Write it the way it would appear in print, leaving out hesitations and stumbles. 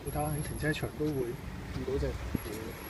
其他喺停車場都會見到隻嘢。